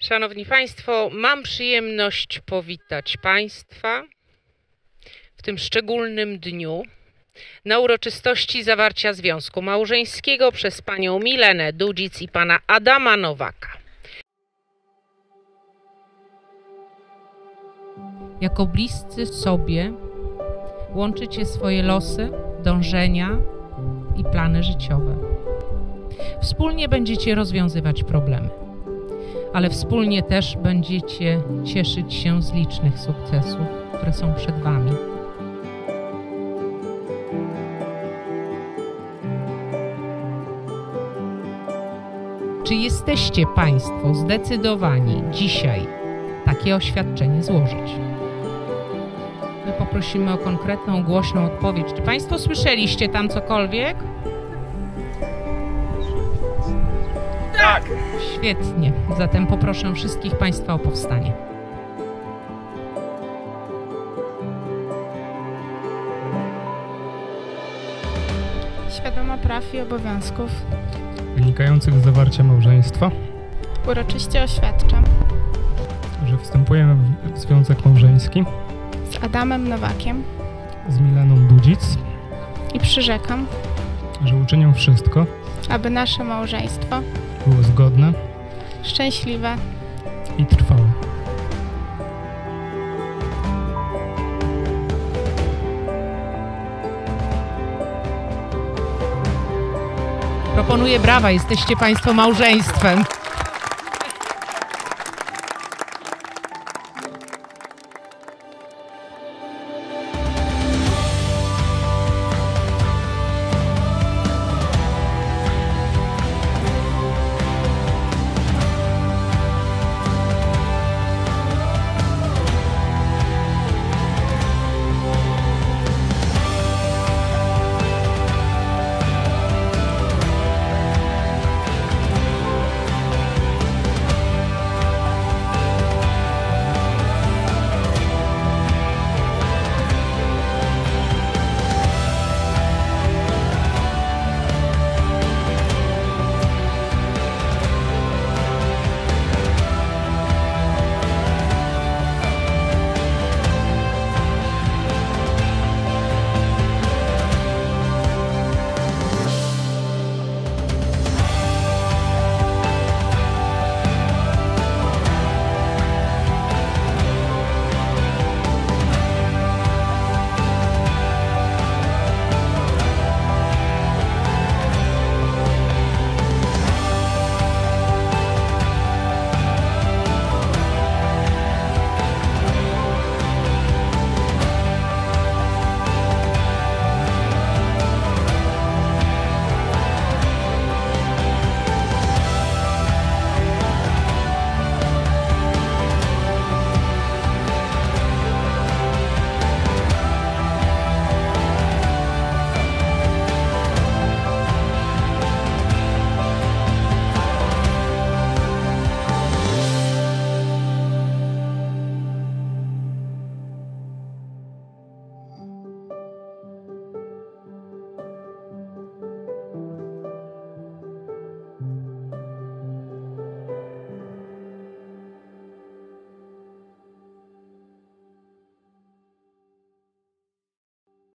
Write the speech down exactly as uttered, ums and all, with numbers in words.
Szanowni Państwo, mam przyjemność powitać Państwa w tym szczególnym dniu na uroczystości zawarcia związku małżeńskiego przez panią Milenę Dudzic i pana Adama Nowaka. Jako bliscy sobie łączycie swoje losy, dążenia i plany życiowe. Wspólnie będziecie rozwiązywać problemy, ale wspólnie też będziecie cieszyć się z licznych sukcesów, które są przed Wami. Czy jesteście Państwo zdecydowani dzisiaj takie oświadczenie złożyć? My poprosimy o konkretną, głośną odpowiedź. Czy Państwo słyszeliście tam cokolwiek? Tak! Świetnie. Zatem poproszę wszystkich Państwa o powstanie. Świadoma praw i obowiązków wynikających z zawarcia małżeństwa, uroczyście oświadczam że wstępujemy w związek małżeński z Adamem Nowakiem z Mileną Dudzic i przyrzekam, że uczynię wszystko, aby nasze małżeństwo było zgodne szczęśliwe i trwałe. Proponuję brawa, jesteście Państwo małżeństwem.